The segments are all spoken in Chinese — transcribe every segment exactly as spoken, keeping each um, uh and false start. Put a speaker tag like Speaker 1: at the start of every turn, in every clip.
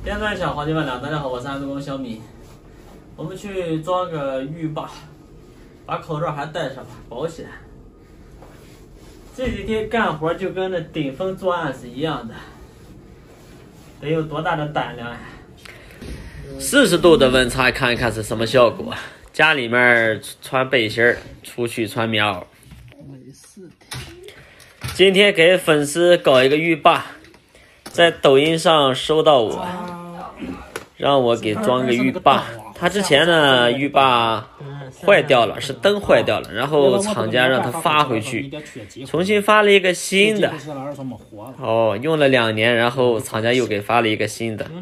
Speaker 1: 电钻小黄金万两，大家好，我是安子工小米。我们去装个浴霸，把口罩还戴上吧，保起来。这几天干活就跟那顶风作案是一样的，得有多大的胆量呀！四十度的温差，看一看是什么效果。家里面穿背心儿，出去穿棉袄。今天给粉丝搞一个浴霸，在抖音上收到我，让我给装个浴霸。他之前呢，浴霸坏掉了，是灯坏掉了，然后厂家让他发回去，重新发了一个新的。哦，用了两年，然后厂家又给发了一个新的。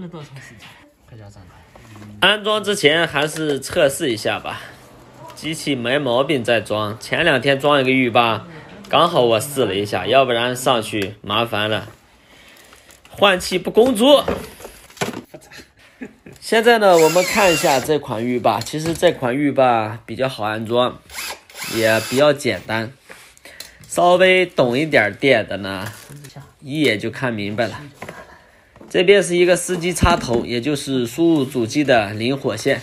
Speaker 1: 安装之前还是测试一下吧，机器没毛病再装。前两天装一个浴霸，刚好我试了一下，要不然上去麻烦了，换气不工作。现在呢，我们看一下这款浴霸。其实这款浴霸比较好安装，也比较简单。稍微懂一点电的呢，一眼就看明白了。这边是一个司机插头，也就是输入主机的灵火线。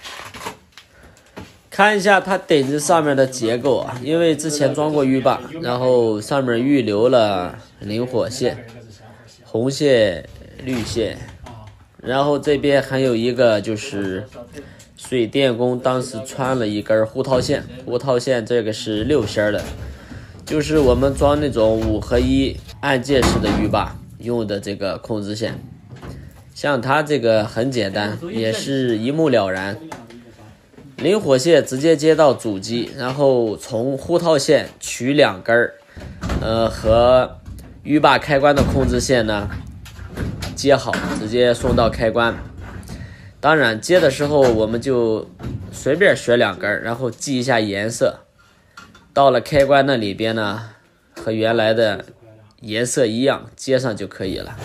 Speaker 1: 看一下它顶子上面的结构啊，因为之前装过浴霸，然后上面预留了灵火线、红线、绿线。然后这边还有一个就是水电工当时穿了一根护套线，护套线这个是六线的，就是我们装那种五合一按键式的浴霸用的这个控制线。像它这个很简单，也是一目了然。灵火线直接接到主机，然后从护套线取两根呃和浴霸开关的控制线呢接好，直接送到开关。当然接的时候我们就随便选两根，然后记一下颜色，到了开关那里边呢和原来的颜色一样接上就可以了。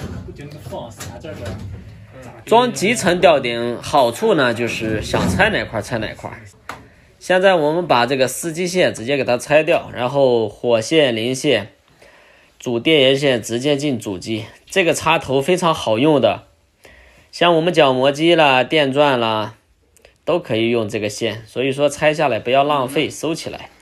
Speaker 1: 装集成吊顶好处呢就是想拆哪块拆哪块。现在我们把这个司机线直接给它拆掉，然后火线、零线、主电源线直接进主机。这个插头非常好用的，像我们角磨机啦、电钻啦都可以用这个线，所以说拆下来不要浪费，收起来。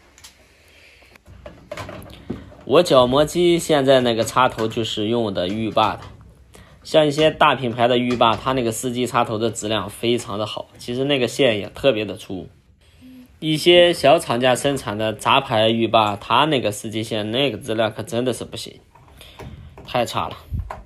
Speaker 1: 我角磨机现在那个插头就是用的浴霸的，像一些大品牌的浴霸，它那个司机插头的质量非常的好，其实那个线也特别的粗。一些小厂家生产的杂牌浴霸，它那个司机线那个质量可真的是不行，太差了。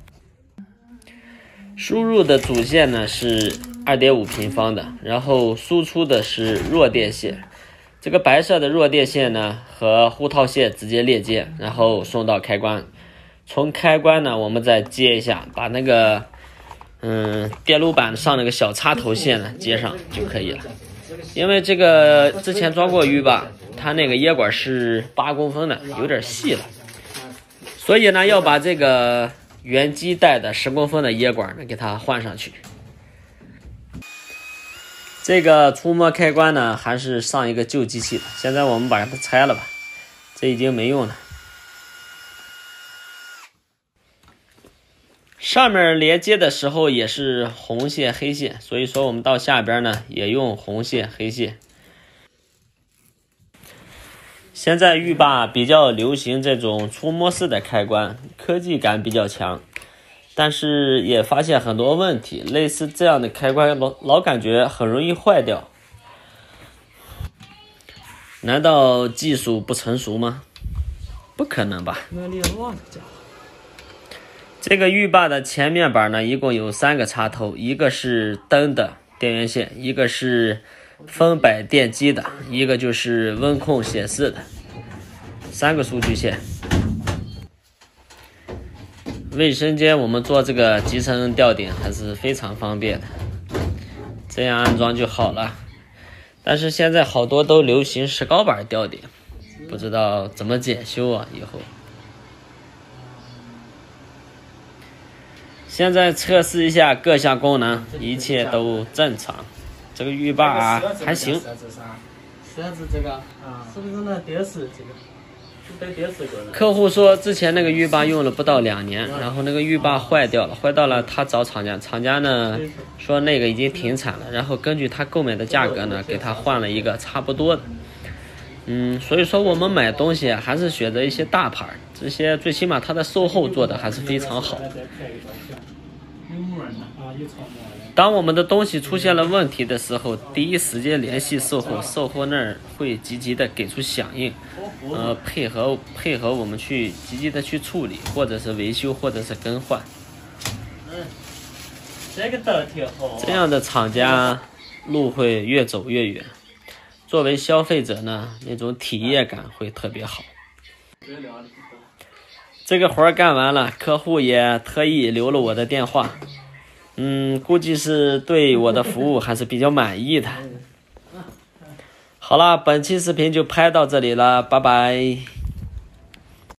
Speaker 1: 输入的主线呢是 二点五 平方的，然后输出的是弱电线。这个白色的弱电线呢和护套线直接链接，然后送到开关。从开关呢我们再接一下，把那个嗯电路板上那个小插头线呢接上就可以了。因为这个之前装过浴霸，它那个液管是八公分的，有点细了，所以呢要把这个原机带的十公分的液管呢给它换上去。这个触摸开关呢还是上一个旧机器的，现在我们把它拆了吧，这已经没用了。上面连接的时候也是红线黑线，所以说我们到下边呢也用红线黑线。现在浴霸比较流行这种触摸式的开关，科技感比较强，但是也发现很多问题，类似这样的开关老老感觉很容易坏掉。难道技术不成熟吗？不可能吧。这个浴霸的前面板呢一共有三个插头，一个是灯的电源线，一个是风摆电机的，一个就是温控显示的，三个数据线。卫生间我们做这个集成吊顶还是非常方便的，这样安装就好了。但是现在好多都流行石膏板吊顶，不知道怎么检修啊以后。现在测试一下各项功能，一切都正常。这个浴霸啊还行。设置这个啊，是不是那电视这个？ 客户说之前那个浴霸用了不到两年，然后那个浴霸坏掉了，坏到了他找厂家，厂家呢说那个已经停产了，然后根据他购买的价格呢，给他换了一个差不多的。嗯，所以说我们买东西还是选择一些大牌，这些最起码它的售后做的还是非常好。当我们的东西出现了问题的时候，第一时间联系售后，售后那儿会积极的给出响应，呃，配合配合我们去积极的去处理，或者是维修，或者是更换。这个倒挺好。这样的厂家路会越走越远，作为消费者呢，那种体验感会特别好。这个活干完了，客户也特意留了我的电话。嗯，估计是对我的服务还是比较满意的。好了，本期视频就拍到这里了，拜拜。